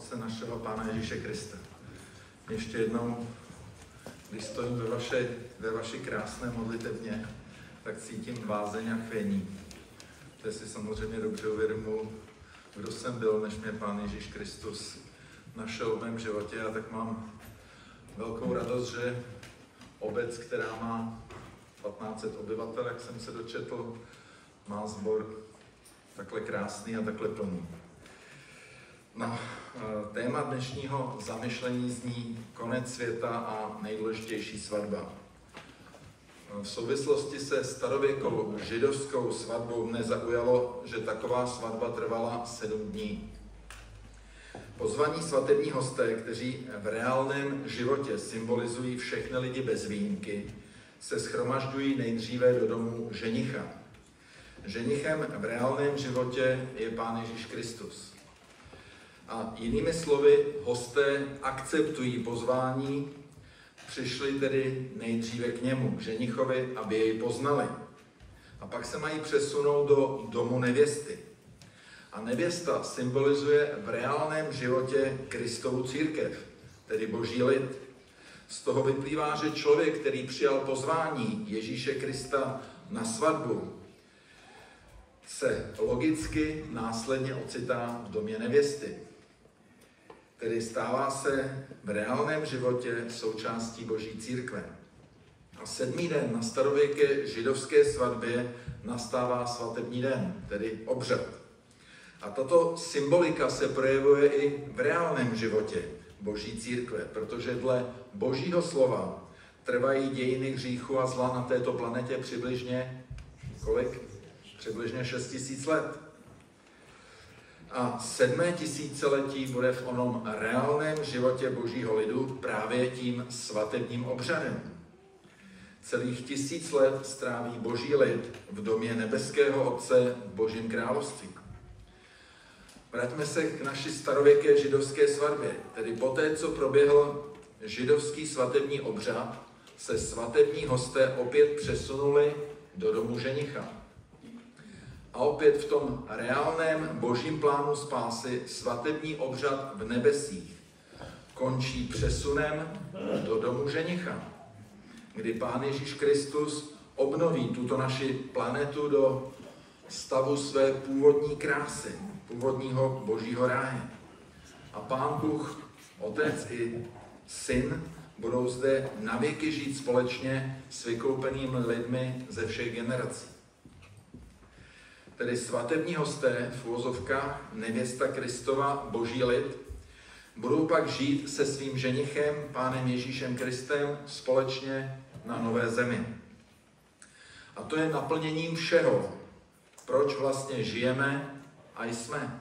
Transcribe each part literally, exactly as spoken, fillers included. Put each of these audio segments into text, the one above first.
Otce našeho Pána Ježíše Krista. Ještě jednou, když stojím ve, vaše, ve vaší krásné modlitevně, tak cítím vázeň a chvění. To si samozřejmě dobře uvědomuji, kdo jsem byl, než mě Pán Ježíš Kristus našel v mém životě, a tak mám velkou radost, že obec, která má patnáct set obyvatel, jak jsem se dočetl, má sbor takhle krásný a takhle plný. No, téma dnešního zamyšlení zní konec světa a nejdůležitější svatba. V souvislosti se starověkou židovskou svatbou mne zaujalo, že taková svatba trvala sedm dní. Pozvaní svatební hosté, kteří v reálném životě symbolizují všechny lidi bez výjimky, se shromažďují nejdříve do domu ženicha. Ženichem v reálném životě je Pán Ježíš Kristus. A jinými slovy, hosté akceptují pozvání, přišli tedy nejdříve k němu, k ženichovi, aby jej poznali. A pak se mají přesunout do domu nevěsty. A nevěsta symbolizuje v reálném životě Kristovu církev, tedy Boží lid. Z toho vyplývá, že člověk, který přijal pozvání Ježíše Krista na svatbu, se logicky následně ocitá v domě nevěsty. Tedy stává se v reálném životě součástí Boží církve. A sedmý den na starověké židovské svatbě nastává svatební den, tedy obřad. A tato symbolika se projevuje i v reálném životě Boží církve, protože dle Božího slova trvají dějiny hříchu a zla na této planetě přibližně kolik? Přibližně šest tisíc let. A sedmé tisíciletí bude v onom reálném životě Božího lidu právě tím svatebním obřadem. Celých tisíc let stráví Boží lid v domě nebeského Otce v Božím království. Vraťme se k naší starověké židovské svatbě. Tedy poté, co proběhl židovský svatební obřad, se svatební hosté opět přesunuli do domu ženicha. A opět v tom reálném Božím plánu spásy svatební obřad v nebesích končí přesunem do domu ženicha, kdy Pán Ježíš Kristus obnoví tuto naši planetu do stavu své původní krásy, původního Božího ráje. A Pán Bůh, Otec i Syn budou zde navěky žít společně s vykoupenými lidmi ze všech generací. Tedy svatební hosté, v uvozovkách nevěsta Kristova, Boží lid, budou pak žít se svým ženichem, Pánem Ježíšem Kristem, společně na nové zemi. A to je naplněním všeho, proč vlastně žijeme a jsme.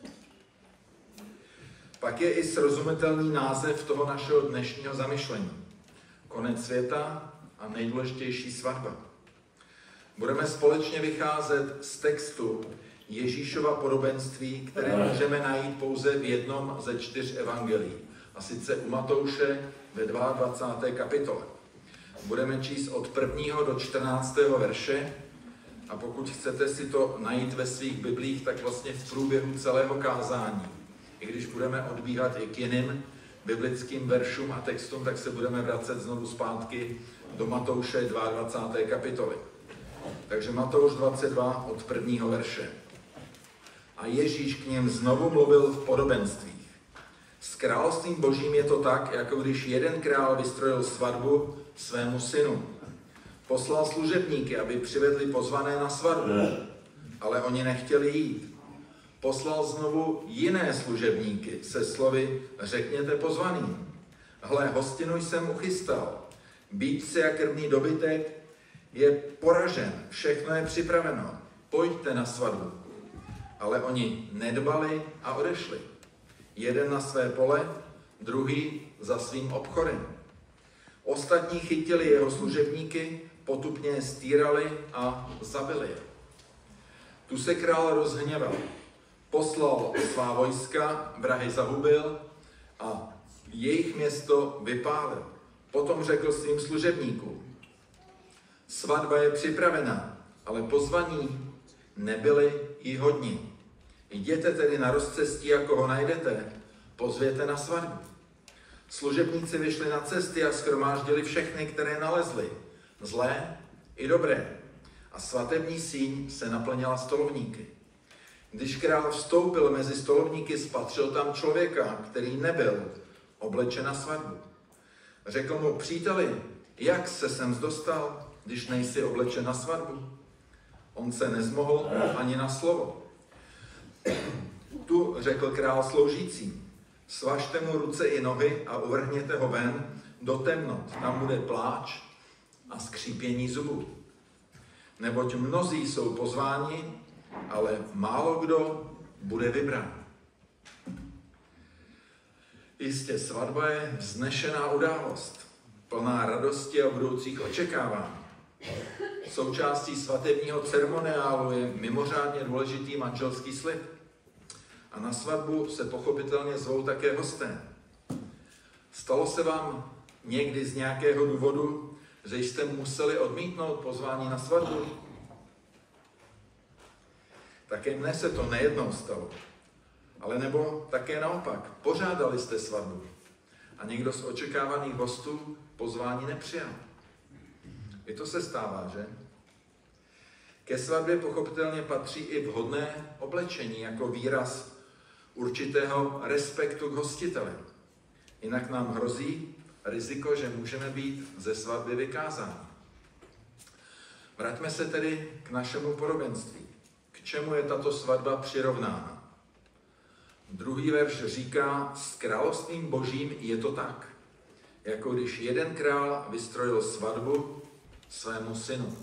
Pak je i srozumitelný název toho našeho dnešního zamyšlení. Konec světa a nejdůležitější svatba. Budeme společně vycházet z textu Ježíšova podobenství, které můžeme najít pouze v jednom ze čtyř evangelií, a sice u Matouše ve dvacáté druhé kapitole. Budeme číst od prvního do čtrnáctého verše, a pokud chcete si to najít ve svých biblích, tak vlastně v průběhu celého kázání, i když budeme odbíhat i k jiným biblickým veršům a textům, tak se budeme vracet znovu zpátky do Matouše dvacáté druhé kapitoly. Takže Matouš dvacet dva od prvního verše. A Ježíš k něm znovu mluvil v podobenstvích. S královstvím Božím je to tak, jako když jeden král vystrojil svatbu svému synu. Poslal služebníky, aby přivedli pozvané na svatbu, ale oni nechtěli jít. Poslal znovu jiné služebníky se slovy: řekněte pozvaným. Hle, hostinu jsem uchystal. Býtce a krmný dobytek je poražen, všechno je připraveno. Pojďte na svatbu. Ale oni nedbali a odešli. Jeden na své pole, druhý za svým obchodem. Ostatní chytili jeho služebníky, potupně je stírali a zabili je. Tu se král rozhněval. Poslal svá vojska, vrahy zahubil a jejich město vypálil. Potom řekl svým služebníkům: svatba je připravena, ale pozvaní nebyli jí hodní. Jděte tedy na rozcestí, jako ho najdete, pozvěte na svatbu. Služebníci vyšli na cesty a shromáždili všechny, které nalezli, zlé i dobré. A svatební síň se naplnila stolovníky. Když král vstoupil mezi stolovníky, spatřil tam člověka, který nebyl oblečen na svatbu. Řekl mu: příteli, jak se sem dostal, když nejsi oblečen na svatbu? On se nezmohl ani na slovo. Tu řekl král sloužícím: svažte mu ruce i nohy a uvrhněte ho ven do temnot, tam bude pláč a skřípění zubů. Neboť mnozí jsou pozváni, ale málo kdo bude vybrán. Jistě, svatba je vznešená událost, plná radosti a budoucích očekávání. Součástí svatebního ceremoniálu je mimořádně důležitý manželský slib. A na svatbu se pochopitelně zvou také hosté. Stalo se vám někdy z nějakého důvodu, že jste museli odmítnout pozvání na svatbu? Také mne se to nejednou stalo. Ale nebo také naopak, pořádali jste svatbu a někdo z očekávaných hostů pozvání nepřijal. I to se stává, že? Ke svatbě pochopitelně patří i vhodné oblečení jako výraz určitého respektu k hostiteli. Jinak nám hrozí riziko, že můžeme být ze svatby vykázáni. Vraťme se tedy k našemu podobenství. K čemu je tato svatba přirovnána? Druhý verš říká: s královstvím božím je to tak, jako když jeden král vystrojil svatbu svému synu.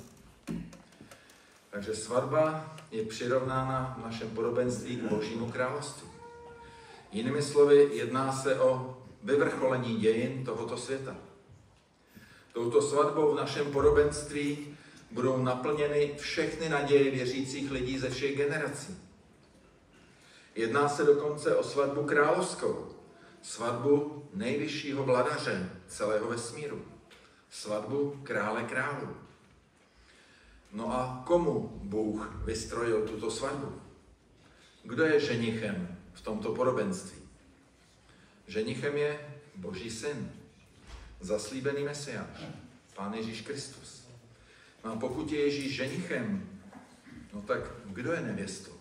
Takže svatba je přirovnána v našem podobenství k božímu království. Jinými slovy, jedná se o vyvrcholení dějin tohoto světa. Touto svatbou v našem podobenství budou naplněny všechny naděje věřících lidí ze všech generací. Jedná se dokonce o svatbu královskou, svatbu nejvyššího vladaře celého vesmíru, svatbu krále králů. No a komu Bůh vystrojil tuto svatbu? Kdo je ženichem v tomto podobenství? Ženichem je Boží syn, zaslíbený Mesiáš, Pán Ježíš Kristus. No a pokud je Ježíš ženichem, no tak kdo je nevěstou?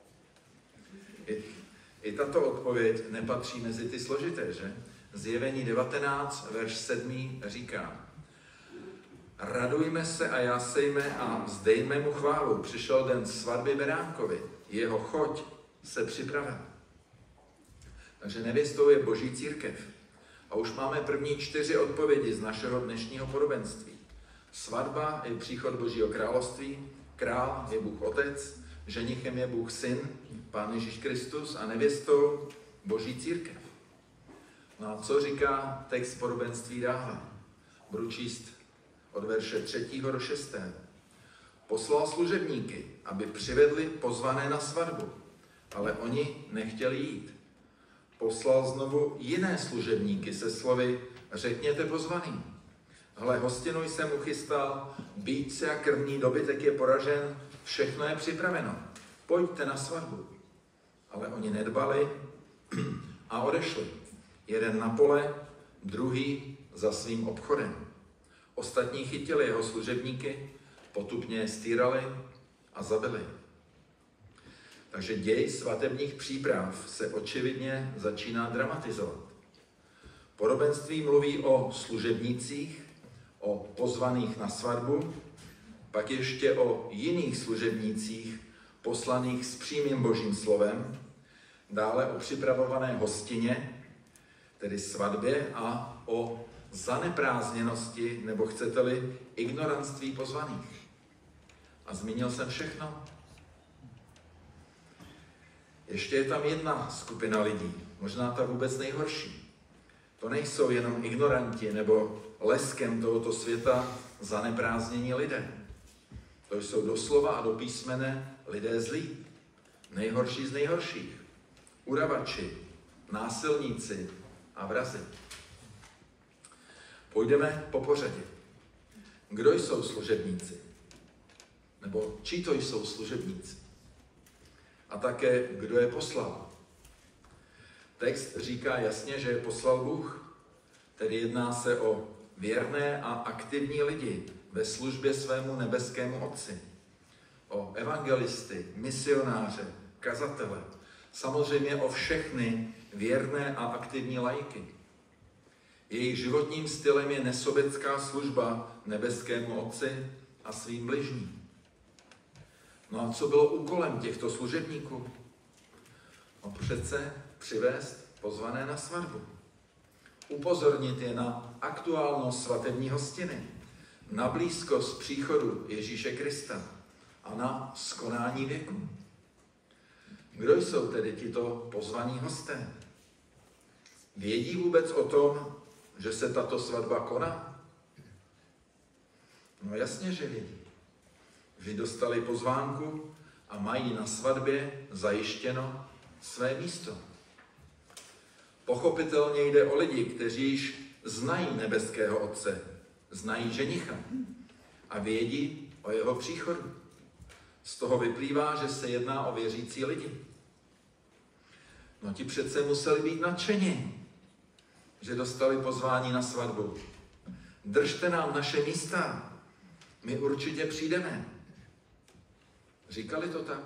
I, I tato odpověď nepatří mezi ty složité, že? Zjevení devatenáct, verš sedm říká: radujme se a jásejme a vzdejme mu chválu. Přišel den svatby beránkovi, jeho choť se připravil. Takže nevěstou je Boží církev. A už máme první čtyři odpovědi z našeho dnešního podobenství. Svatba je příchod Božího království, král je Bůh Otec, ženichem je Bůh Syn, Pán Ježíš Kristus a nevěstou Boží církev. No a co říká text podobenství dále? Budu číst od verše třetího do šestého. Poslal služebníky, aby přivedli pozvané na svatbu, ale oni nechtěli jít. Poslal znovu jiné služebníky se slovy: řekněte pozvaným: hle, hostinu jsem uchystal, býtce a krvní dobytek je poražen, všechno je připraveno, pojďte na svatbu. Ale oni nedbali a odešli. Jeden na pole, druhý za svým obchodem. Ostatní chytili jeho služebníky, potupně je stýrali a zabili. Takže děj svatebních příprav se očividně začíná dramatizovat. Podobenství mluví o služebnících, o pozvaných na svatbu, pak ještě o jiných služebnících poslaných s přímým Božím slovem, dále o připravované hostině, tedy svatbě, a o zaneprázdněnosti, nebo chcete-li, ignoranství pozvaných. A zmínil jsem všechno? Ještě je tam jedna skupina lidí, možná ta vůbec nejhorší. To nejsou jenom ignoranti nebo leskem tohoto světa zaneprázdnění lidé. To jsou doslova a do písmene lidé zlí. Nejhorší z nejhorších. Udavači, násilníci a vrazi. Půjdeme po pořadě. Kdo jsou služebníci? Nebo čí to jsou služebníci? A také, kdo je poslal? Text říká jasně, že je poslal Bůh, tedy jedná se o věrné a aktivní lidi ve službě svému nebeskému Otci. O evangelisty, misionáře, kazatele, samozřejmě o všechny věrné a aktivní laiky. Jejich životním stylem je nesobecká služba nebeskému Otci a svým bližním. No a co bylo úkolem těchto služebníků? No přece přivést pozvané na svatbu. Upozornit je na aktuálnost svatební hostiny, na blízkost příchodu Ježíše Krista a na skonání věku. Kdo jsou tedy tito pozvaní hosté? Vědí vůbec o tom, že se tato svatba koná? No jasně, že vědí. Že dostali pozvánku a mají na svatbě zajištěno své místo. Pochopitelně jde o lidi, kteří již znají nebeského Otce, znají ženicha a vědí o jeho příchodu. Z toho vyplývá, že se jedná o věřící lidi. No ti přece museli být nadšeni, že dostali pozvání na svatbu. Držte nám naše místa, my určitě přijdeme. Říkali to tak?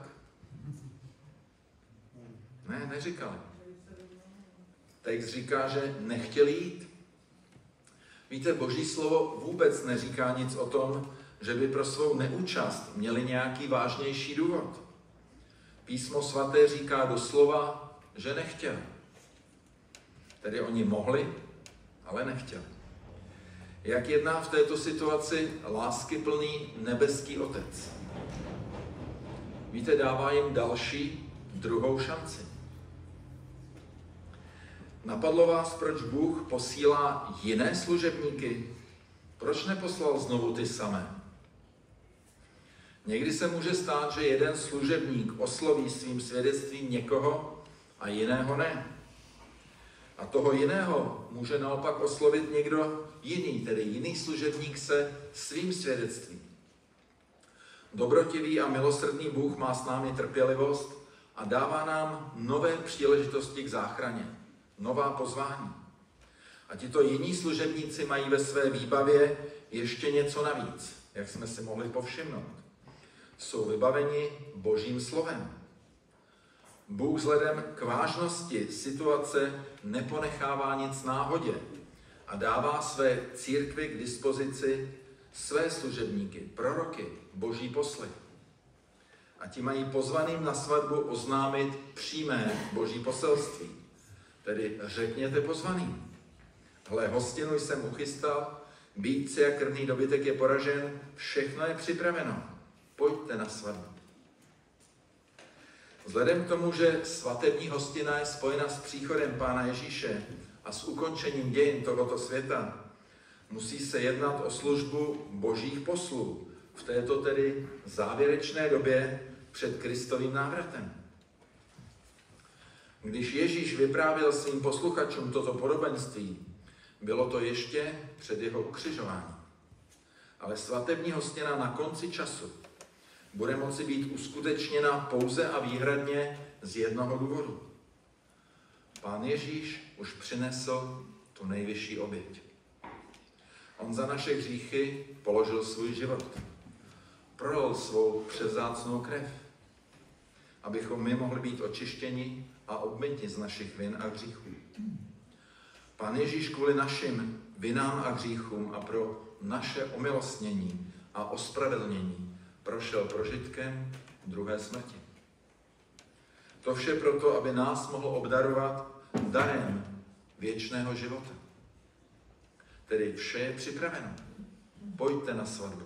Ne, neříkali. Text říká, že nechtěli jít. Víte, Boží slovo vůbec neříká nic o tom, že by pro svou neúčast měli nějaký vážnější důvod. Písmo svaté říká doslova, že nechtěli. Tedy oni mohli, ale nechtěli. Jak jedná v této situaci láskyplný nebeský Otec? Víte, dává jim další, druhou šanci. Napadlo vás, proč Bůh posílá jiné služebníky? Proč neposlal znovu ty samé? Někdy se může stát, že jeden služebník osloví svým svědectvím někoho a jiného ne. A toho jiného může naopak oslovit někdo jiný, tedy jiný služebník se svým svědectvím. Dobrotivý a milosrdný Bůh má s námi trpělivost a dává nám nové příležitosti k záchraně, nová pozvání. A tito jiní služebníci mají ve své výbavě ještě něco navíc, jak jsme si mohli povšimnout. Jsou vybaveni Božím slovem. Bůh vzhledem k vážnosti situace neponechává nic náhodě a dává své církvi k dispozici své služebníky, proroky, Boží posly. A ti mají pozvaným na svatbu oznámit přímé Boží poselství. Tedy řekněte pozvaným. Hle, hostinu jsem uchystal, býtci a krvný dobytek je poražen, všechno je připraveno. Pojďte na svatbu. Vzhledem k tomu, že svatební hostina je spojena s příchodem Pána Ježíše a s ukončením dějin tohoto světa, musí se jednat o službu Božích poslů v této tedy závěrečné době před Kristovým návratem. Když Ježíš vyprávěl svým posluchačům toto podobenství, bylo to ještě před jeho ukřižováním. Ale svatební hostina na konci času bude moci být uskutečněna pouze a výhradně z jednoho důvodu. Pán Ježíš už přinesl tu nejvyšší oběť. On za naše hříchy položil svůj život. Prolil svou převzácnou krev, abychom my mohli být očištěni a obmyti z našich vin a hříchů. Pán Ježíš kvůli našim vinám a hříchům a pro naše omilostnění a ospravedlnění prošel prožitkem druhé smrti. To vše proto, aby nás mohl obdarovat darem věčného života. Tedy vše je připraveno. Pojďte na svatbu.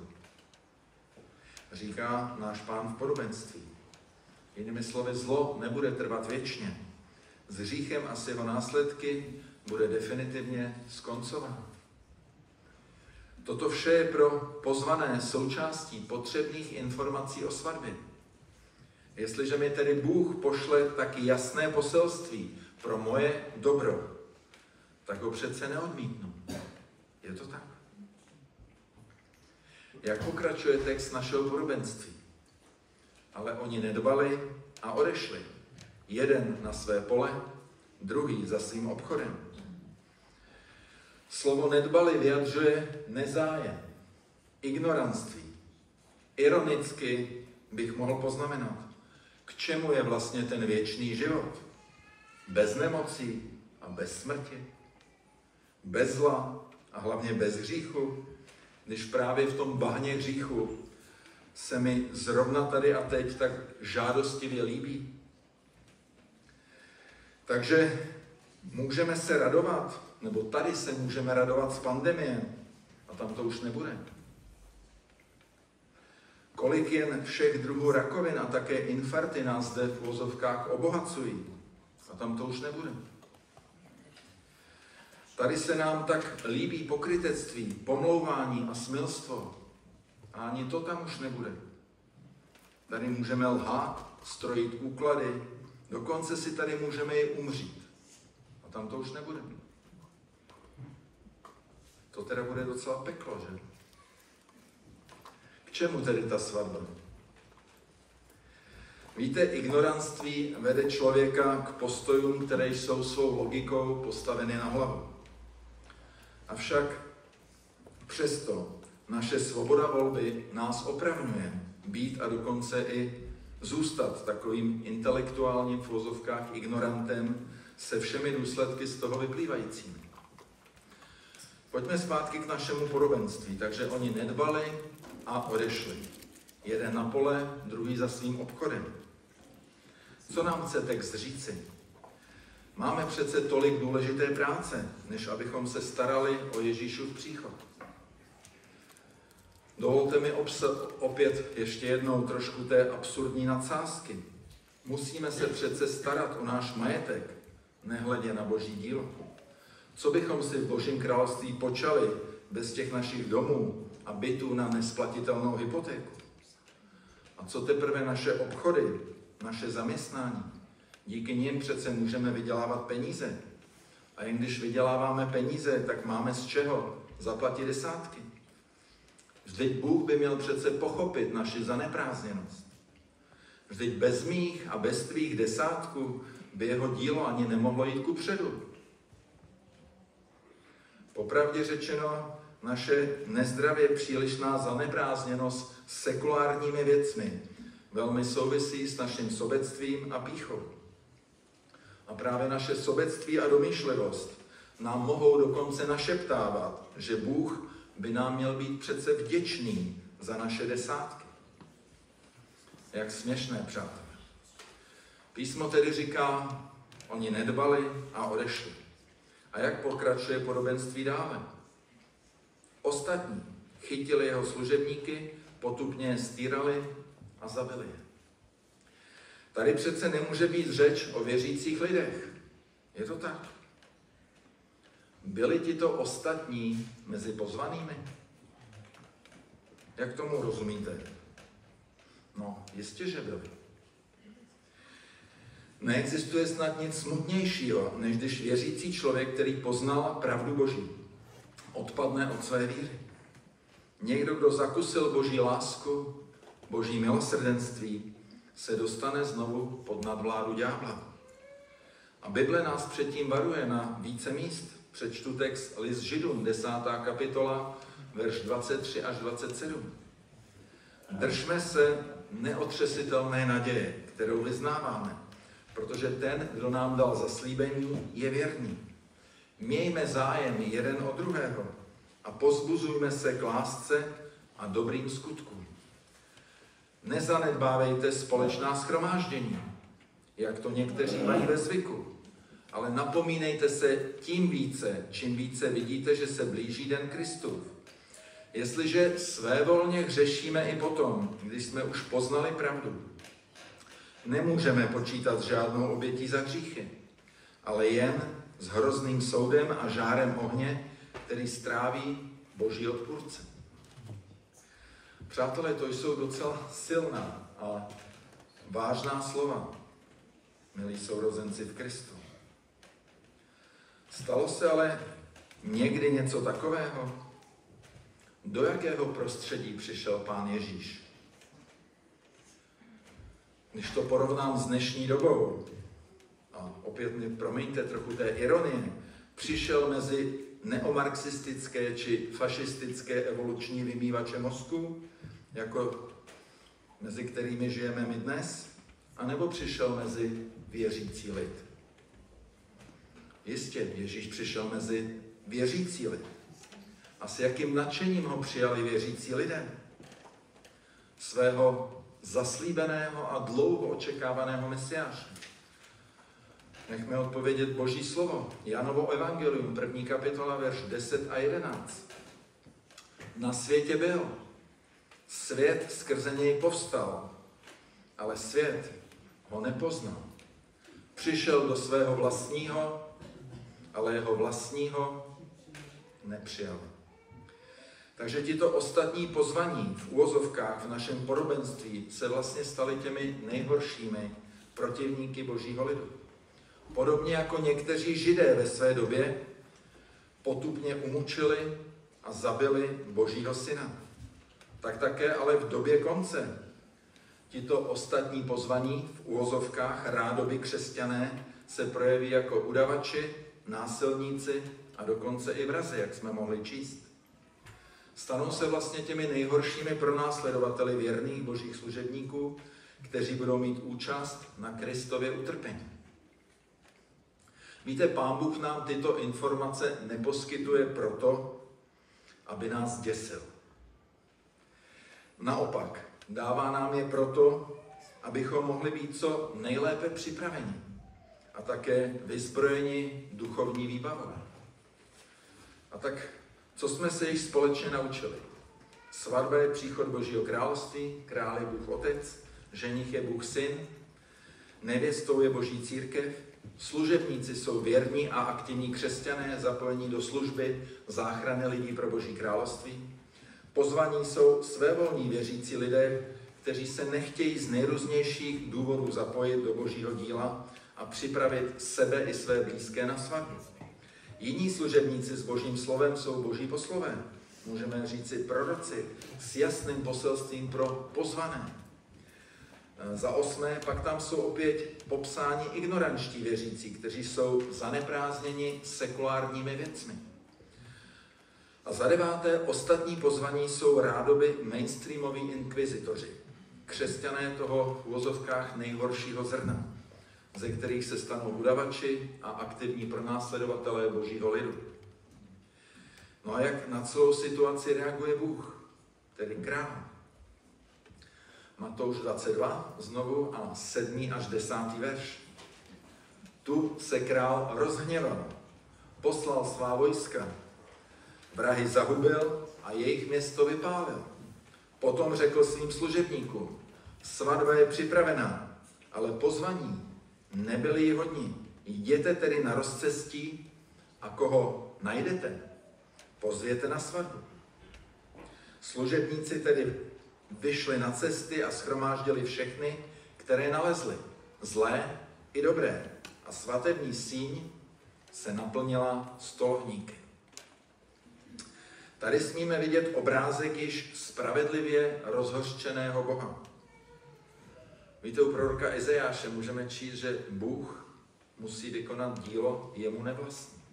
Říká náš Pán v podobenství. Jinými slovy, zlo nebude trvat věčně. S hříchem a s jeho následky bude definitivně skoncováno. Toto vše je pro pozvané součástí potřebných informací o svatbě. Jestliže mi tedy Bůh pošle taky jasné poselství pro moje dobro, tak ho přece neodmítnu. Je to tak? Jak pokračuje text našeho podobenství? Ale oni nedbali a odešli. Jeden na své pole, druhý za svým obchodem. Slovo nedbali vyjadřuje nezájem, ignoranství. Ironicky bych mohl poznamenat, k čemu je vlastně ten věčný život. Bez nemocí a bez smrti, bez zla a hlavně bez hříchu, když právě v tom bahně hříchu se mi zrovna tady a teď tak žádostivě líbí. Takže můžeme se radovat, nebo tady se můžeme radovat z pandemie, a tam to už nebude. Kolik jen všech druhů rakovin a také infarkty nás zde v uvozovkách obohacují, a tam to už nebude. Tady se nám tak líbí pokrytectví, pomlouvání a smilstvo, a ani to tam už nebude. Tady můžeme lhát, strojit úklady, dokonce si tady můžeme i umřít. A tam to už nebude. To teda bude docela peklo, že? K čemu tedy ta svatba? Víte, ignoranství vede člověka k postojům, které jsou svou logikou postaveny na hlavu. Avšak přesto naše svoboda volby nás opravňuje být a dokonce i zůstat takovým intelektuálním v uvozovkách ignorantem se všemi důsledky z toho vyplývajícími. Pojďme zpátky k našemu podobenství. Takže oni nedbali a odešli. Jeden na pole, druhý za svým obchodem. Co nám chce text říci? Máme přece tolik důležité práce, než abychom se starali o Ježíšův příchod. Dovolte mi obsat opět ještě jednou trošku té absurdní nadsázky. Musíme se přece starat o náš majetek, nehledě na Boží dílo. Co bychom si v Božím království počali bez těch našich domů a bytů na nesplatitelnou hypotéku? A co teprve naše obchody, naše zaměstnání? Díky nim přece můžeme vydělávat peníze. A jen když vyděláváme peníze, tak máme z čeho zaplatit desátky. Vždyť Bůh by měl přece pochopit naši zaneprázdněnost. Vždyť bez mých a bez tvých desátků by jeho dílo ani nemohlo jít kupředu. Popravdě řečeno, naše nezdravě přílišná zaneprázdněnost s sekulárními věcmi velmi souvisí s naším sobectvím a pýchou. A právě naše sobectví a domýšlivost nám mohou dokonce našeptávat, že Bůh by nám měl být přece vděčný za naše desátky. Jak směšné, přátelé. Písmo tedy říká, oni nedbali a odešli. A jak pokračuje podobenství dále? Ostatní chytili jeho služebníky, potupně je stýrali a zabili je. Tady přece nemůže být řeč o věřících lidech. Je to tak? Byli tito ostatní mezi pozvanými? Jak tomu rozumíte? No, jistě, že byli. Neexistuje snad nic smutnějšího, než když věřící člověk, který poznal pravdu Boží, odpadne od své víry. Někdo, kdo zakusil Boží lásku, Boží milosrdenství, se dostane znovu pod nadvládu ďábla. A Bible nás předtím varuje na více míst. Přečtu text List Židům, desátá kapitola, verš dvacet tři až dvacet sedm. Držme se neotřesitelné naděje, kterou vyznáváme, protože ten, kdo nám dal zaslíbení, je věrný. Mějme zájem jeden o druhého a pozbuzujme se k lásce a dobrým skutkům. Nezanedbávejte společná shromáždění, jak to někteří mají ve zvyku, ale napomínejte se tím více, čím více vidíte, že se blíží den Kristův. Jestliže svévolně hřešíme i potom, když jsme už poznali pravdu, nemůžeme počítat s žádnou obětí za hříchy, ale jen s hrozným soudem a žárem ohně, který stráví Boží odpůrce. Přátelé, to jsou docela silná a vážná slova, milí sourozenci v Kristu. Stalo se ale někdy něco takového? Do jakého prostředí přišel Pán Ježíš? Když to porovnám s dnešní dobou, a a opět mi promiňte trochu té ironie, přišel mezi neomarxistické či fašistické evoluční vymývače mozku, jako mezi kterými žijeme my dnes, anebo přišel mezi věřící lid. Jistě, Ježíš přišel mezi věřící lid. A s jakým nadšením ho přijali věřící lidé? Svého zaslíbeného a dlouho očekávaného mesiáše. Nechme odpovědět Boží slovo. Janovo evangelium, první kapitola, verš deset a jedenáct. Na světě byl. Svět skrze něj povstal, ale svět ho nepoznal. Přišel do svého vlastního, ale jeho vlastního nepřijal. Takže tito ostatní pozvaní v uvozovkách v našem podobenství se vlastně stali těmi nejhoršími protivníky Božího lidu. Podobně jako někteří Židé ve své době potupně umučili a zabili Božího syna. Tak také ale v době konce tito ostatní pozvaní v uvozovkách rádoby křesťané se projeví jako udavači, násilníci a dokonce i vrazi, jak jsme mohli číst. Stanou se vlastně těmi nejhoršími pronásledovateli věrných Božích služebníků, kteří budou mít účast na Kristově utrpení. Víte, Pán Bůh nám tyto informace neposkytuje proto, aby nás děsil. Naopak, dává nám je proto, abychom mohli být co nejlépe připraveni a také vyzbrojeni duchovní výbavou. A tak, co jsme se již společně naučili? Svatba je příchod Božího království, král je Bůh Otec, ženich je Bůh Syn, nevěstou je Boží církev, služebníci jsou věrní a aktivní křesťané, zapojení do služby, záchrany lidí pro Boží království. Pozvaní jsou svévolní věřící lidé, kteří se nechtějí z nejrůznějších důvodů zapojit do Božího díla a připravit sebe i své blízké na svatbu. Jiní služebníci s Božím slovem jsou Boží poslové, můžeme říci proroci, s jasným poselstvím pro pozvané. Za osmé, pak tam jsou opět popsáni ignorančtí věřící, kteří jsou zaneprázdněni sekulárními věcmi. A za deváté, ostatní pozvaní jsou rádoby mainstreamoví inkvizitoři, křesťané toho v uvozovkách nejhoršího zrna, ze kterých se stanou udavači a aktivní pronásledovatelé Božího lidu. No a jak na celou situaci reaguje Bůh, tedy král? Matouš dvacet dva, znovu a sedmý až desátý verš. Tu se král rozhněval, poslal svá vojska, vrahy zahubil a jejich město vypálil. Potom řekl svým služebníkům, svatba je připravená, ale pozvaní nebyli ji hodní. Jděte tedy na rozcestí a koho najdete, pozvěte na svatbu. Služebníci tedy vyšli na cesty a shromáždili všechny, které nalezli, zlé i dobré. A svatební síň se naplnila stolohníky. Tady smíme vidět obrázek již spravedlivě rozhořčeného Boha. Víte, u proroka Izajáše můžeme číst, že Bůh musí vykonat dílo jemu nevlastní.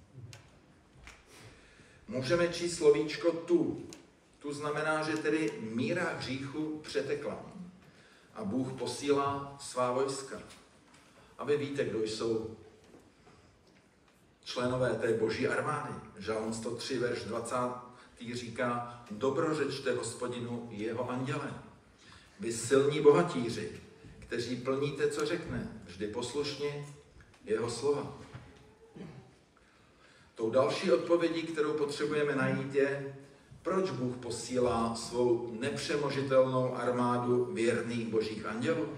Můžeme číst slovíčko tu. Tu znamená, že tedy míra hříchu přetekla a Bůh posílá svá vojska. A vy víte, kdo jsou členové té boží armády. Žalm sto tři, verš dvacátý říká, dobrořečte Hospodinu jeho anděle. Vy silní bohatíři, kteří plníte, co řekne, vždy poslušně jeho slova. Tou další odpovědí, kterou potřebujeme najít, je, proč Bůh posílá svou nepřemožitelnou armádu věrných božích andělů?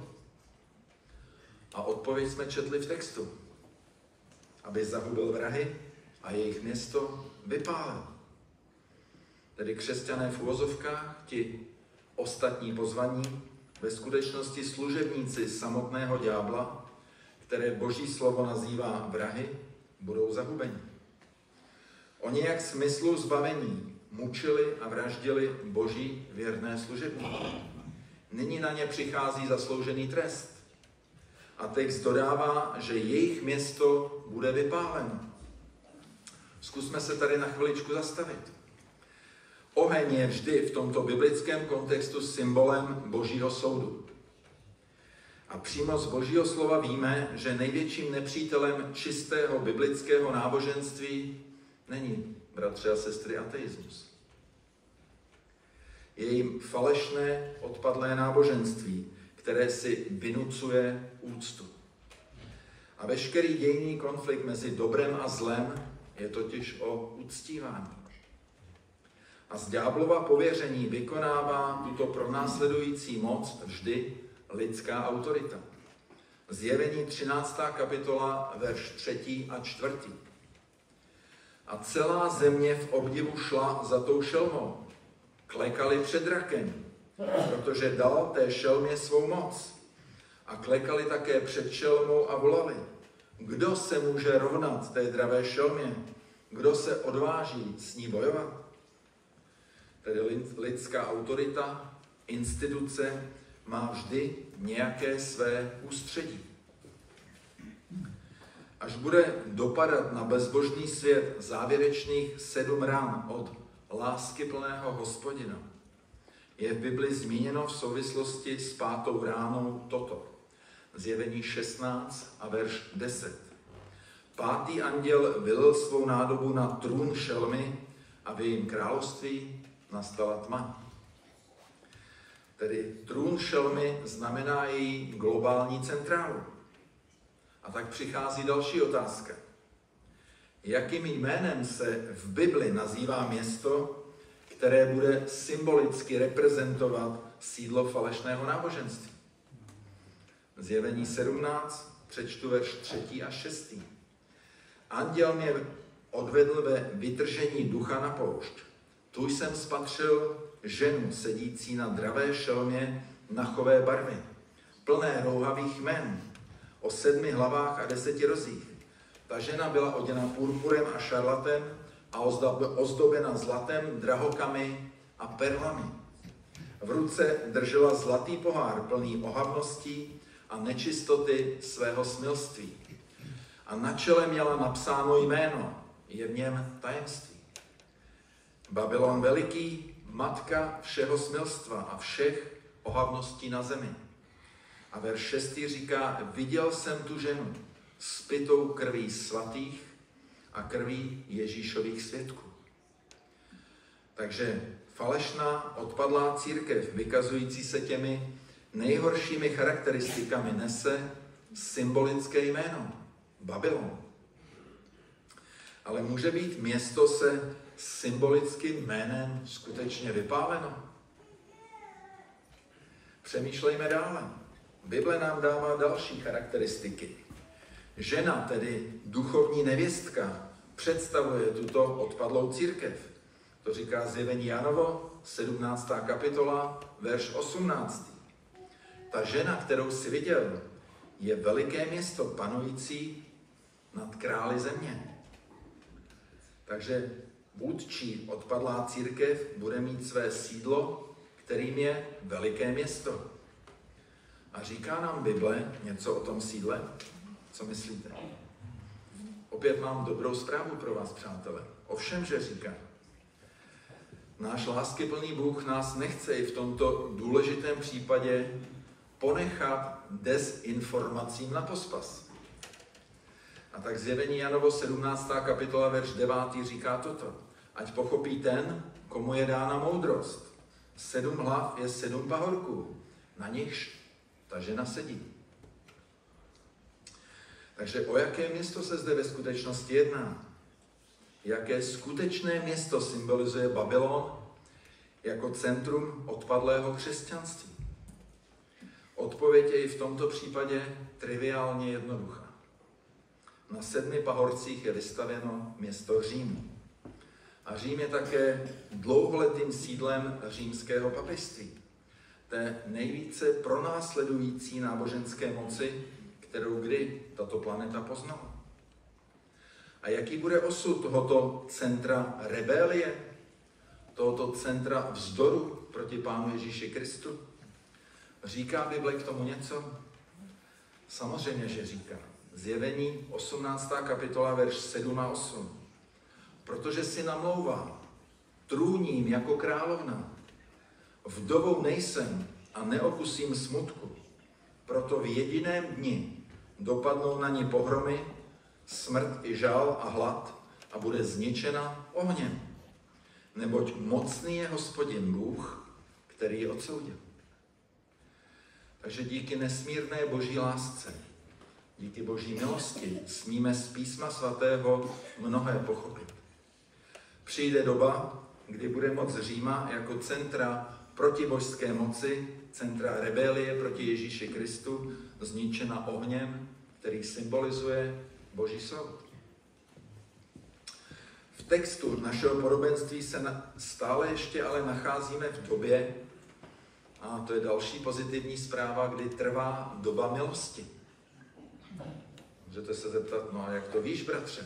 A odpověď jsme četli v textu. Aby zahubil vrahy a jejich město vypálil. Tedy křesťané v uvozovkách, ti ostatní pozvaní, ve skutečnosti služebníci samotného ďábla, které Boží slovo nazývá vrahy, budou zahubeni. Oni jak smyslu zbavení mučili a vraždili Boží věrné služebníky. Nyní na ně přichází zasloužený trest. A text dodává, že jejich město bude vypáleno. Zkusme se tady na chviličku zastavit. Oheň je vždy v tomto biblickém kontextu symbolem Božího soudu. A přímo z Božího slova víme, že největším nepřítelem čistého biblického náboženství není, bratři a sestry, ateismus. Je jim falešné, odpadlé náboženství, které si vynucuje úctu. A veškerý dějný konflikt mezi dobrem a zlem je totiž o uctívání. A z ďáblova pověření vykonává tuto pronásledující moc vždy lidská autorita. Zjevení třináctá kapitola, verš třetí a čtvrtý. A celá země v obdivu šla za tou šelmou. Klekali před drakem, protože dal té šelmě svou moc. A klekali také před šelmou a volali: kdo se může rovnat té dravé šelmě? Kdo se odváží s ní bojovat? Tedy lidská autorita, instituce, má vždy nějaké své ústředí. Až bude dopadat na bezbožný svět závěrečných sedm ran od láskyplného Hospodina, je v Bibli zmíněno v souvislosti s pátou ránou toto. Zjevení šestnáct a verš deset. Pátý anděl vylil svou nádobu na trůn šelmy a v jejím království nastala tma. Tedy trůn šelmy znamená její globální centrálu. A tak přichází další otázka. Jakým jménem se v Bibli nazývá město, které bude symbolicky reprezentovat sídlo falešného náboženství? Zjevení sedmnáct, přečtu verš třetí a šestý. Anděl mě odvedl ve vytržení ducha na poušť. Tu jsem spatřil ženu sedící na dravé šelmě nachové barvy, plné rouhavých jmen, o sedmi hlavách a deseti rozích. Ta žena byla oděna purpurem a šarlatem a ozdobena zlatem, drahokamy a perlami. V ruce držela zlatý pohár plný ohavností a nečistoty svého smilství. A na čele měla napsáno jméno, je v něm tajemství. Babylon veliký, matka všeho smilstva a všech ohavností na zemi. A verš šestý říká, viděl jsem tu ženu spytou krví svatých a krví Ježíšových svědků. Takže falešná, odpadlá církev, vykazující se těmi nejhoršími charakteristikami, nese symbolické jméno Babylon. Ale může být město se symbolickým jménem skutečně vypáleno? Přemýšlejme dále. Bible nám dává další charakteristiky. Žena, tedy duchovní nevěstka, představuje tuto odpadlou církev. To říká Zjevení Janovo, sedmnáctá kapitola, verš osmnáctý. Ta žena, kterou si viděl, je veliké město panující nad králi země. Takže vůdčí odpadlá církev bude mít své sídlo, kterým je veliké město. A říká nám Bible něco o tom sídle? Co myslíte? Opět mám dobrou zprávu pro vás, přátelé. Ovšem, že říká. Náš láskyplný Bůh nás nechce i v tomto důležitém případě ponechat dezinformacím na pospas. A tak Zjevení Janovo sedmnáctá kapitola, verš devátý říká toto. Ať pochopí ten, komu je dána moudrost. Sedm hlav je sedm pahorků, na nichž ta žena sedí. Takže o jaké město se zde ve skutečnosti jedná? Jaké skutečné město symbolizuje Babylon jako centrum odpadlého křesťanství? Odpověď je i v tomto případě triviálně jednoduchá. Na sedmi pahorcích je vystavěno město Řím. A Řím je také dlouholetým sídlem římského papežství, té nejvíce pronásledující náboženské moci, kterou kdy tato planeta poznala. A jaký bude osud tohoto centra rebelie, tohoto centra vzdoru proti Pánu Ježíši Kristu? Říká Bible k tomu něco? Samozřejmě, že říká. Zjevení osmnáctá kapitola, verš sedm a osm. Protože si namlouvá, trůním jako královna. Vdovou nejsem a neokusím smutku. Proto v jediném dni dopadnou na ní pohromy, smrt i žál a hlad a bude zničena ohněm. Neboť mocný je Hospodin Bůh, který ji odsoudil. Takže díky nesmírné boží lásce, díky boží milosti smíme z písma svatého mnohé pochopit. Přijde doba, kdy bude moc Říma jako centra protibožské moci, centra rebelie proti Ježíši Kristu, zničena ohněm, který symbolizuje boží soud. V textu našeho podobenství se stále ještě ale nacházíme v době, a to je další pozitivní zpráva, kdy trvá doba milosti. Můžete se zeptat, no a jak to víš, bratře?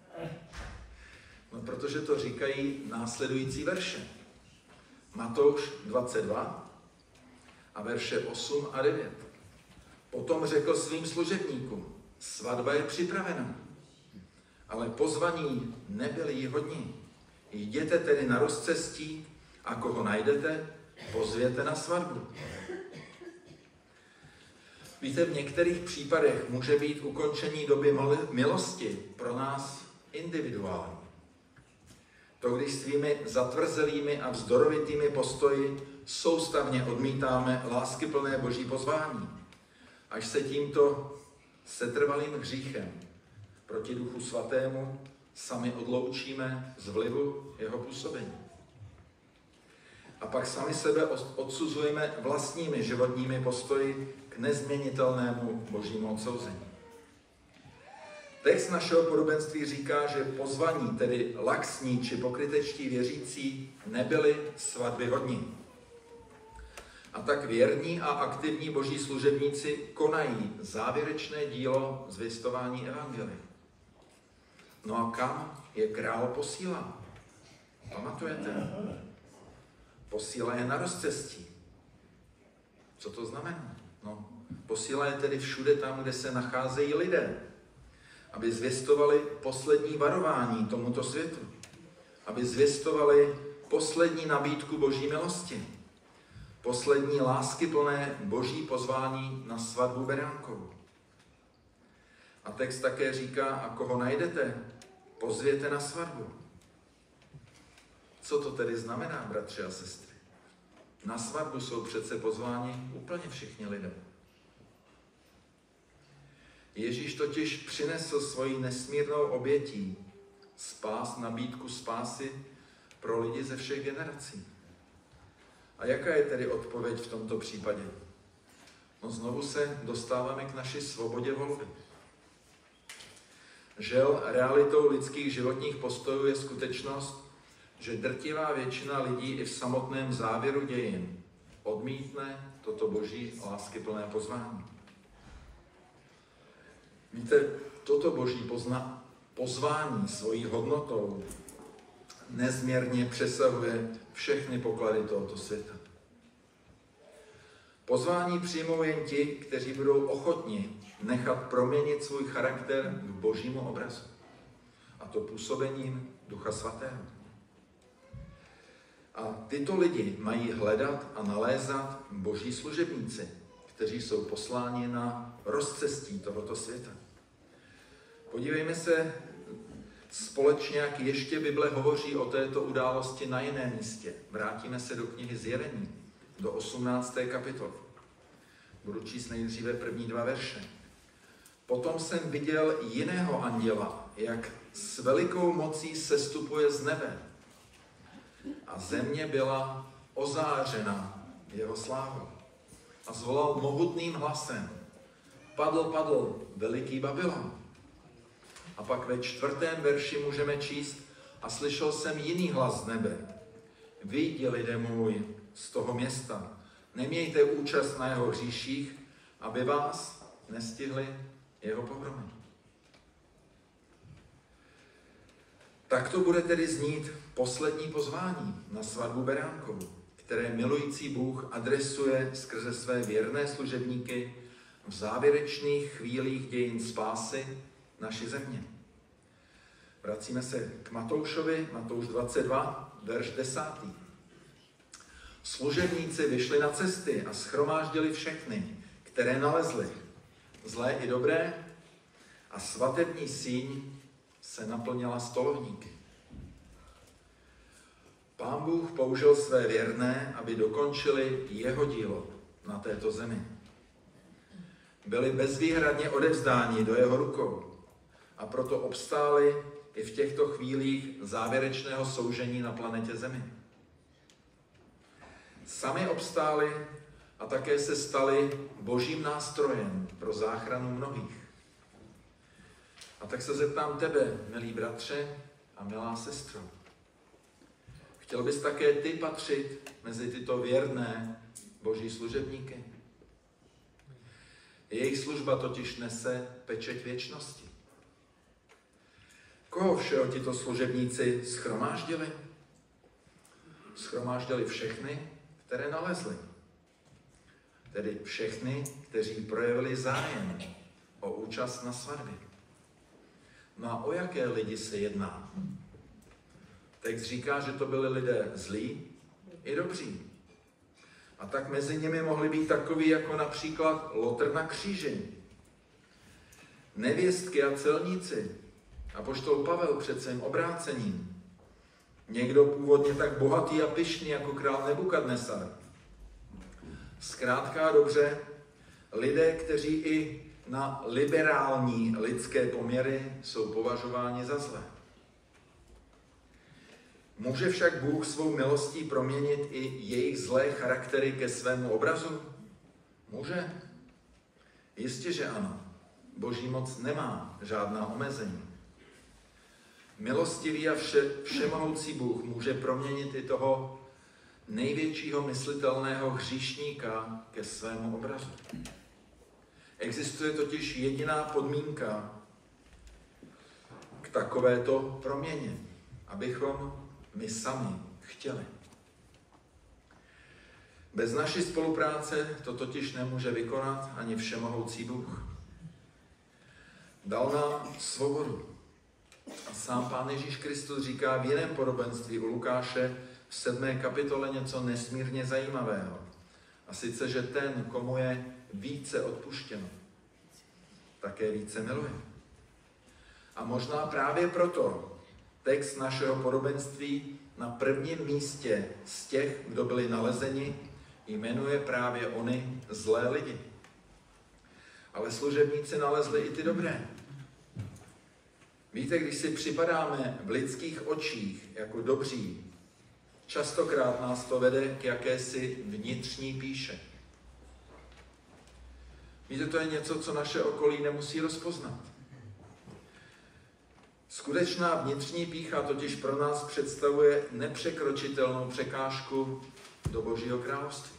No, protože to říkají následující verše. Matouš dvacet dva a verše osm a devět. Potom řekl svým služebníkům, svatba je připravena, ale pozvaní nebyli jí hodní. Jděte tedy na rozcestí a koho najdete, pozvěte na svatbu. Víte, v některých případech může být ukončení doby milosti pro nás individuální. To, když svými zatvrzelými a vzdorovitými postoji soustavně odmítáme láskyplné boží pozvání, až se tímto setrvalým hříchem proti Duchu Svatému sami odloučíme z vlivu jeho působení. A pak sami sebe odsuzujeme vlastními životními postoji k nezměnitelnému božímu odsouzení. Text našeho podobenství říká, že pozvaní, tedy laxní či pokrytečtí věřící, nebyli svatby hodní. A tak věrní a aktivní boží služebníci konají závěrečné dílo zvěstování evangelia. No a kam je král posílá? Pamatujete? Posílá je na rozcestí. Co to znamená? No, posílá je tedy všude tam, kde se nacházejí lidé, aby zvěstovali poslední varování tomuto světu, aby zvěstovali poslední nabídku boží milosti, poslední láskyplné boží pozvání na svatbu beránkovou. A text také říká, a koho najdete, pozvěte na svatbu. Co to tedy znamená, bratři a sestry? Na svatbu jsou přece pozváni úplně všichni lidé. Ježíš totiž přinesl svoji nesmírnou obětí spás, nabídku spásy pro lidi ze všech generací. A jaká je tedy odpověď v tomto případě? No znovu se dostáváme k naší svobodě volby. Žel, realitou lidských životních postojů je skutečnost, že drtivá většina lidí i v samotném závěru dějin odmítne toto boží láskyplné pozvání. Víte, toto boží pozna, pozvání svojí hodnotou nezměrně přesahuje všechny poklady tohoto světa. Pozvání přijmou jen ti, kteří budou ochotni nechat proměnit svůj charakter k božímu obrazu. A to působením Ducha Svatého. A tyto lidi mají hledat a nalézat boží služebníci, kteří jsou posláni na rozcestí tohoto světa. Podívejme se společně, jak ještě Bible hovoří o této události na jiném místě. Vrátíme se do knihy Zjevení, do osmnácté kapitoly. Budu číst nejdříve první dva verše. Potom jsem viděl jiného anděla, jak s velikou mocí sestupuje z nebe. A země byla ozářena jeho slávou. A zvolal mohutným hlasem. Padl, padl, veliký Babylon. A pak ve čtvrtém verši můžeme číst, a slyšel jsem jiný hlas z nebe. Vyjdi, lidé můj, z toho města, nemějte účast na jeho hříších, aby vás nestihli jeho pohromy. Tak to bude tedy znít poslední pozvání na svatbu beránkovou, které milující Bůh adresuje skrze své věrné služebníky v závěrečných chvílích dějin spásy naší země. Vracíme se k Matoušovi, Matouš dvacet dva, verš desátý. Služebníci vyšli na cesty a shromáždili všechny, které nalezli, zlé i dobré, a svatební síň se naplnila stolovníky. Pán Bůh použil své věrné, aby dokončili jeho dílo na této zemi. Byli bezvýhradně odevzdáni do jeho rukou a proto obstáli i v těchto chvílích závěrečného soužení na planetě Zemi. Sami obstáli a také se stali božím nástrojem pro záchranu mnohých. A tak se zeptám tebe, milý bratře a milá sestro. Chtěl bys také ty patřit mezi tyto věrné boží služebníky? Jejich služba totiž nese pečeť věčnosti. Koho všeho tito služebníci shromáždili? Shromáždili všechny, které nalezli. Tedy všechny, kteří projevili zájem o účast na svatbě. No a o jaké lidi se jedná? Text říká, že to byli lidé zlí i dobří. A tak mezi nimi mohli být takoví jako například Lotr na kříži, nevěstky a celníci, apoštol Pavel před svým obrácením, někdo původně tak bohatý a pyšný jako král Nebukadnesar. Zkrátka a dobře, lidé, kteří i na liberální lidské poměry jsou považováni za zlé. Může však Bůh svou milostí proměnit i jejich zlé charaktery ke svému obrazu? Může? Jistě, že ano. Boží moc nemá žádná omezení. Milostivý a vše, všemohoucí Bůh může proměnit i toho největšího myslitelného hříšníka ke svému obrazu. Existuje totiž jediná podmínka k takovéto proměně, abychom my sami chtěli. Bez naší spolupráce to totiž nemůže vykonat ani všemohoucí Bůh. Dal nám svobodu. A sám Pán Ježíš Kristus říká v jiném podobenství u Lukáše v sedmé kapitole něco nesmírně zajímavého. A sice, že ten, komu je více odpuštěno, také více miluje. A možná právě proto text našeho podobenství na prvním místě z těch, kdo byli nalezeni, jmenuje právě ony zlé lidi. Ale služebníci nalezli i ty dobré. Víte, když si připadáme v lidských očích jako dobří, častokrát nás to vede k jakési vnitřní pýše. Víte, to je něco, co naše okolí nemusí rozpoznat. Skutečná vnitřní pýcha totiž pro nás představuje nepřekročitelnou překážku do Božího království.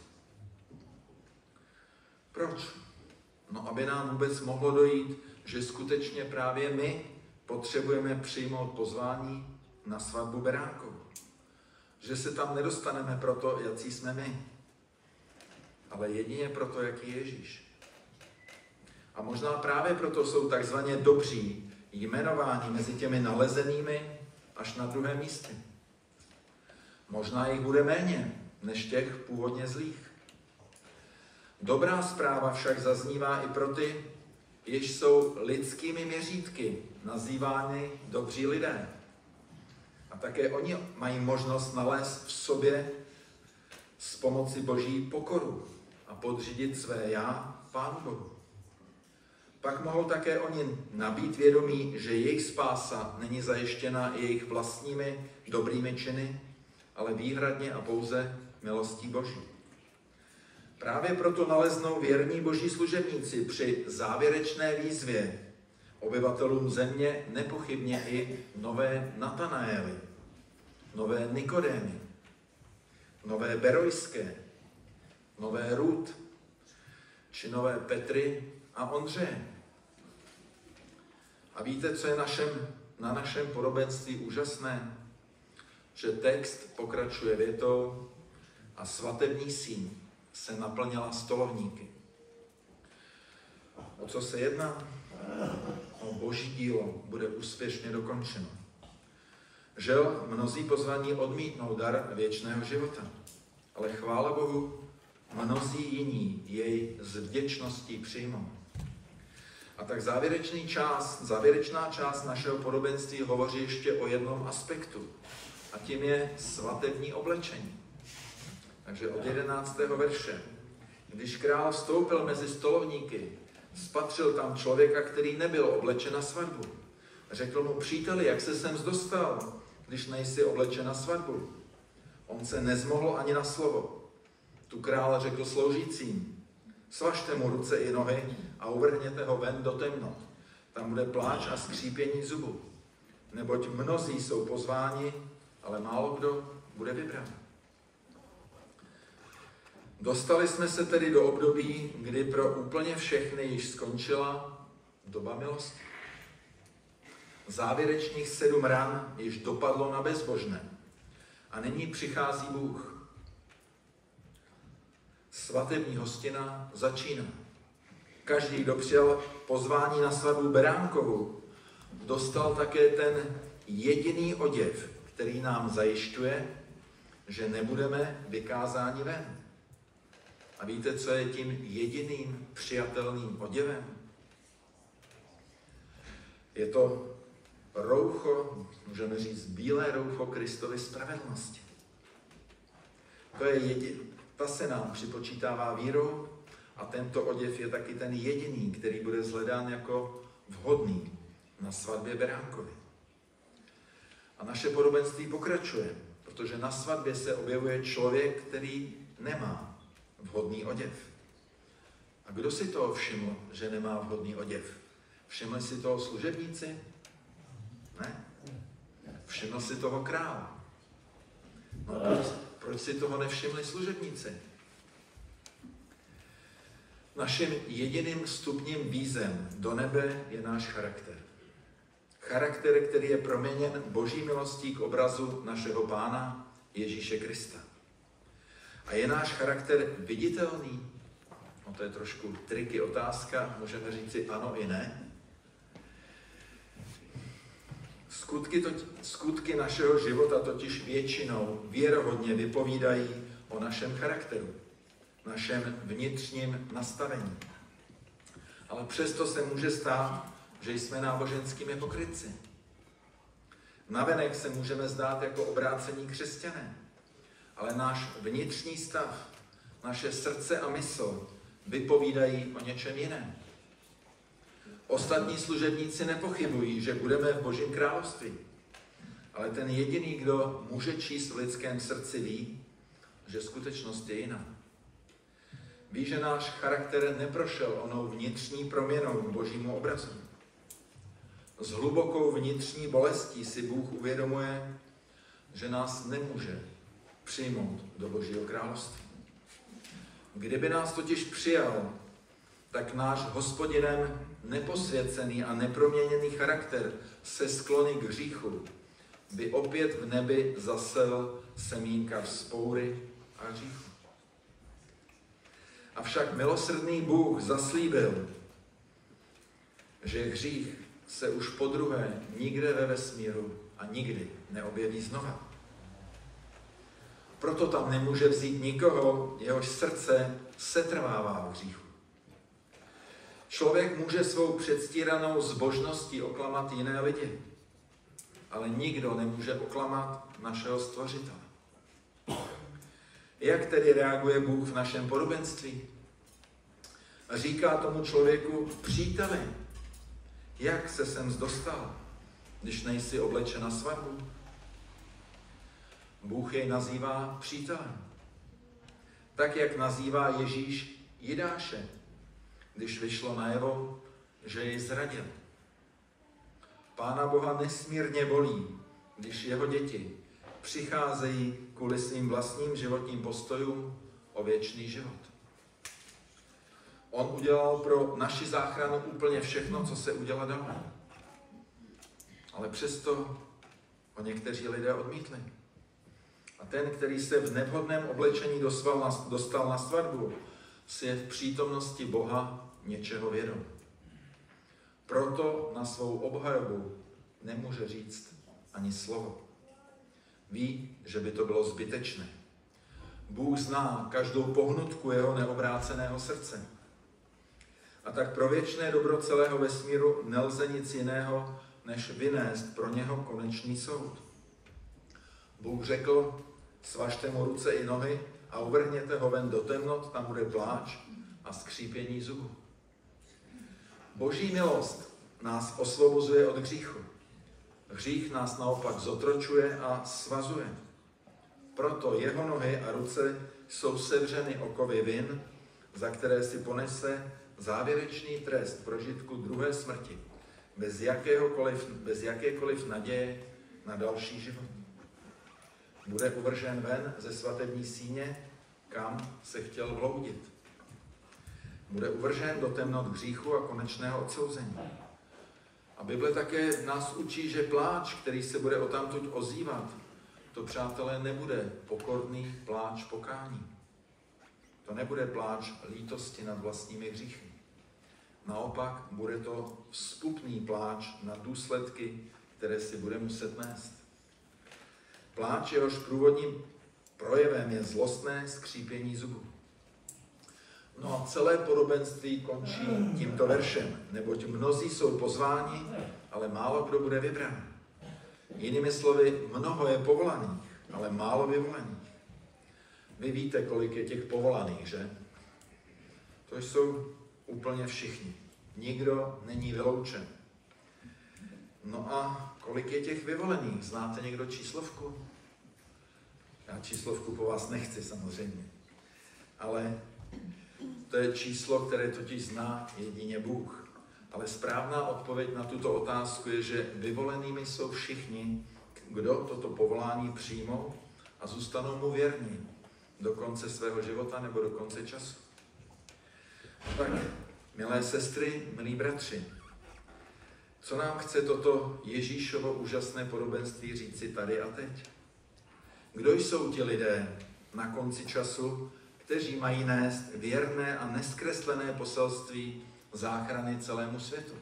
Proč? No, aby nám vůbec mohlo dojít, že skutečně právě my potřebujeme přijmout pozvání na svatbu beránkovou. Že se tam nedostaneme proto, jací jsme my, ale jedině proto, jaký je Ježíš. A možná právě proto jsou takzvaně dobří jmenováni mezi těmi nalezenými až na druhé místě. Možná jich bude méně než těch původně zlých. Dobrá zpráva však zaznívá i pro ty, jež jsou lidskými měřítky nazývány dobří lidé. A také oni mají možnost nalézt v sobě s pomocí Boží pokoru a podřídit své já Pánu Bohu. Pak mohou také oni nabít vědomí, že jejich spása není zajištěna jejich vlastními dobrými činy, ale výhradně a pouze milostí Boží. Právě proto naleznou věrní Boží služebníci při závěrečné výzvě obyvatelům země nepochybně i nové Natanaely, nové Nikodémy, nové Berojské, nové Rút, či nové Petry a Ondřeje. A víte, co je našem, na našem podobenství úžasné? Že text pokračuje větou a svatební síň se naplnila stolovníky. O co se jedná? O Boží dílo bude úspěšně dokončeno. Žel, mnozí pozvaní odmítnou dar věčného života, ale chvála Bohu, mnozí jiní jej s vděčností přijmou. A tak závěrečný část, závěrečná část našeho podobenství hovoří ještě o jednom aspektu, a tím je svatební oblečení. Takže od jedenáctého verše. Když král vstoupil mezi stolovníky, spatřil tam člověka, který nebyl oblečen na svatbu. Řekl mu: příteli, jak se sem dostal, když nejsi oblečen na svatbu? On se nezmohl ani na slovo. Tu král řekl sloužícím: svažte mu ruce i nohy a uvrhněte ho ven do temnot. Tam bude pláč a skřípění zubů. Neboť mnozí jsou pozváni, ale málo kdo bude vybrán. Dostali jsme se tedy do období, kdy pro úplně všechny již skončila doba milosti. Závěrečných sedm ran již dopadlo na bezbožné. A nyní přichází Bůh. Svatební hostina začíná. Každý, kdo přijal pozvání na svatbu beránkovu, dostal také ten jediný oděv, který nám zajišťuje, že nebudeme vykázáni ven. A víte, co je tím jediným přijatelným oděvem? Je to roucho, můžeme říct bílé roucho Kristovy spravedlnosti. To je jediný, ta se nám připočítává vírou a tento oděv je taky ten jediný, který bude shledán jako vhodný na svatbě beránkovi. A naše podobenství pokračuje, protože na svatbě se objevuje člověk, který nemá vhodný oděv. A kdo si toho všiml, že nemá vhodný oděv? Všimli si toho služebníci? Ne. Všiml si toho král. No proč, proč si toho nevšimli služebníci? Naším jediným stupním vízem do nebe je náš charakter. Charakter, který je proměněn Boží milostí k obrazu našeho Pána Ježíše Krista. A je náš charakter viditelný? No to je trošku triky otázka, můžeme říci ano i ne. Skutky, to, skutky našeho života totiž většinou věrohodně vypovídají o našem charakteru, našem vnitřním nastavení. Ale přesto se může stát, že jsme náboženskými pokrytci. Navenek se můžeme zdát jako obrácení křesťané, ale náš vnitřní stav, naše srdce a mysl vypovídají o něčem jiném. Ostatní služebníci nepochybují, že budeme v Božím království, ale ten jediný, kdo může číst v lidském srdci, ví, že skutečnost je jiná. Ví, že náš charakter neprošel onou vnitřní proměnou k Božímu obrazu. S hlubokou vnitřní bolestí si Bůh uvědomuje, že nás nemůže přijmout do Božího království. Kdyby nás totiž přijal, tak náš Hospodinem neposvěcený a neproměněný charakter se skloní k hříchu, by opět v nebi zasel semínka vzpoury a hříchu. Avšak milosrdný Bůh zaslíbil, že hřích se už podruhé nikde ve vesmíru a nikdy neobjeví znova. Proto tam nemůže vzít nikoho, jehož srdce setrvává v hříchu. Člověk může svou předstíranou zbožností oklamat jiné lidi, ale nikdo nemůže oklamat našeho Stvořitele. Jak tedy reaguje Bůh v našem podobenství? Říká tomu člověku: příteli, jak se sem dostal, když nejsi oblečen na svatbu? Bůh jej nazývá přítelem. Tak, jak nazývá Ježíš Jidáše, když vyšlo najevo, že jej zradil. Pána Boha nesmírně bolí, když jeho děti přicházejí kvůli svým vlastním životním postojům o věčný život. On udělal pro naši záchranu úplně všechno, co se udělat dalo. Ale přesto ho někteří lidé odmítli. A ten, který se v nevhodném oblečení dostal na, dostal na svatbu, si je v přítomnosti Boha něčeho vědom. Proto na svou obhajobu nemůže říct ani slovo. Ví, že by to bylo zbytečné. Bůh zná každou pohnutku jeho neobráceného srdce. A tak pro věčné dobro celého vesmíru nelze nic jiného, než vynést pro něho konečný soud. Bůh řekl, svažte mu ruce i nohy a uvrhněte ho ven do temnot, tam bude pláč a skřípění zubů. Boží milost nás osvobozuje od hříchu. Hřích nás naopak zotročuje a svazuje. Proto jeho nohy a ruce jsou sevřeny okovy vin, za které si ponese závěrečný trest prožitku druhé smrti, bez, jakéhokoliv, bez jakékoliv naděje na další život. Bude uvržen ven ze svatební síně, kam se chtěl vloudit. Bude uvržen do temnot hříchu a konečného odsouzení. A Bible také nás učí, že pláč, který se bude odtamtud ozývat, to, přátelé, nebude pokorný pláč pokání. To nebude pláč lítosti nad vlastními hříchy. Naopak bude to vzpupný pláč na důsledky, které si bude muset nést. Pláč, jehož průvodním projevem je zlostné skřípění zubů. No a celé podobenství končí tímto veršem, neboť mnozí jsou pozváni, ale málo kdo bude vybrán. Jinými slovy, mnoho je povolaných, ale málo vyvolených. Vy víte, kolik je těch povolaných, že? To jsou úplně všichni. Nikdo není vyloučen. No a kolik je těch vyvolených? Znáte někdo číslovku? Já číslovku po vás nechci samozřejmě. Ale to je číslo, které totiž zná jedině Bůh. Ale správná odpověď na tuto otázku je, že vyvolenými jsou všichni, kdo toto povolání přijmou a zůstanou mu věrní do konce svého života nebo do konce času. Tak, milé sestry, milí bratři, co nám chce toto Ježíšovo úžasné podobenství říci tady a teď? Kdo jsou ti lidé na konci času, kteří mají nést věrné a neskreslené poselství záchrany celému světu?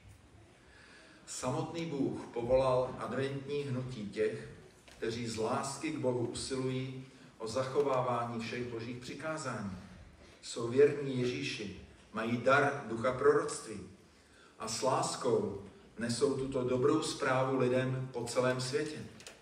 Samotný Bůh povolal adventní hnutí těch, kteří z lásky k Bohu usilují o zachovávání všech božích přikázání. Jsou věrní Ježíši, mají dar ducha proroctví a s láskou nesou tuto dobrou zprávu lidem po celém světě.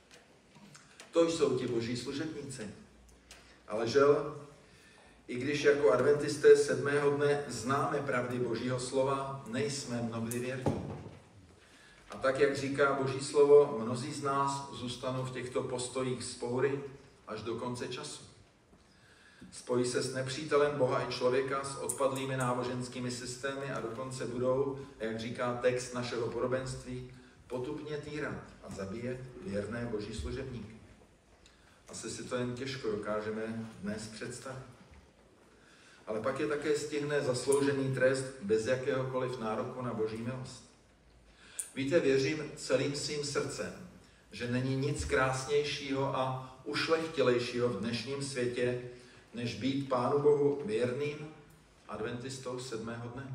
To jsou ti boží služebníci. Ale žel, i když jako adventisté sedmého dne známe pravdy božího slova, nejsme mnohdy věrní. A tak, jak říká boží slovo, mnozí z nás zůstanou v těchto postojích vzpoury až do konce času. Spojí se s nepřítelem Boha i člověka, s odpadlými náboženskými systémy a dokonce budou, jak říká text našeho podobenství, potupně týrat a zabíjet věrné boží služebníky. Asi si to jen těžko dokážeme dnes představit. Ale pak je také stihne zasloužený trest bez jakéhokoliv nároku na boží milost. Víte, věřím celým svým srdcem, že není nic krásnějšího a ušlechtilejšího v dnešním světě, než být Pánu Bohu věrným adventistou sedmého dne.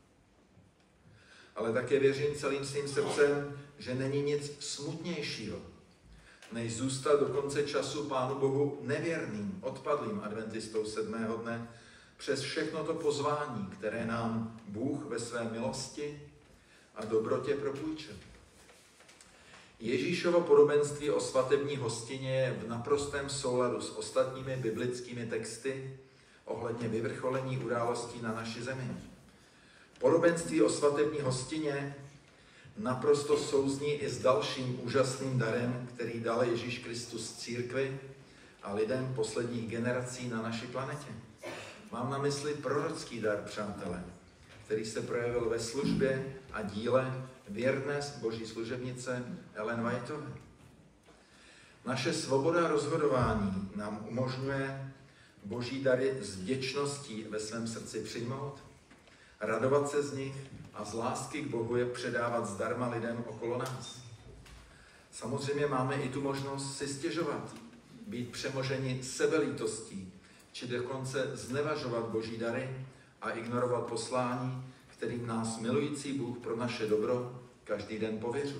Ale také věřím celým svým srdcem, že není nic smutnějšího, než zůstat do konce času Pánu Bohu nevěrným, odpadlým adventistou sedmého dne, přes všechno to pozvání, které nám Bůh ve své milosti a dobrotě propůjčil. Ježíšovo podobenství o svatební hostině je v naprostém souladu s ostatními biblickými texty ohledně vyvrcholení událostí na naší zemi. Podobenství o svatební hostině naprosto souzní i s dalším úžasným darem, který dal Ježíš Kristus církvi a lidem posledních generací na naší planetě. Mám na mysli prorocký dar, přátelé, který se projevil ve službě a díle věrné boží služebnice Ellen Whiteové. Naše svoboda rozhodování nám umožňuje boží dary s vděčností ve svém srdci přijmout, radovat se z nich a z lásky k Bohu je předávat zdarma lidem okolo nás. Samozřejmě máme i tu možnost si stěžovat, být přemoženi sebelítostí, či dokonce znevažovat boží dary a ignorovat poslání, kterým nás milující Bůh pro naše dobro každý den pověřuje?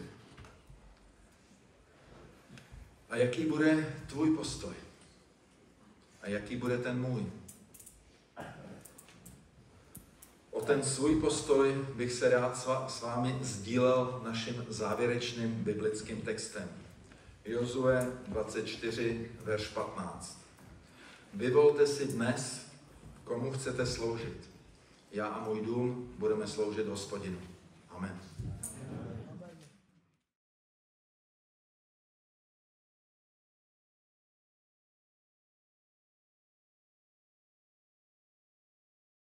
A jaký bude tvůj postoj? A jaký bude ten můj? O ten svůj postoj bych se rád s vámi sdílel naším závěrečným biblickým textem. Jozue dvacet čtyři, verš patnáct. Vyvolte si dnes, komu chcete sloužit. Já a můj dům budeme sloužit Hospodinu. Amen.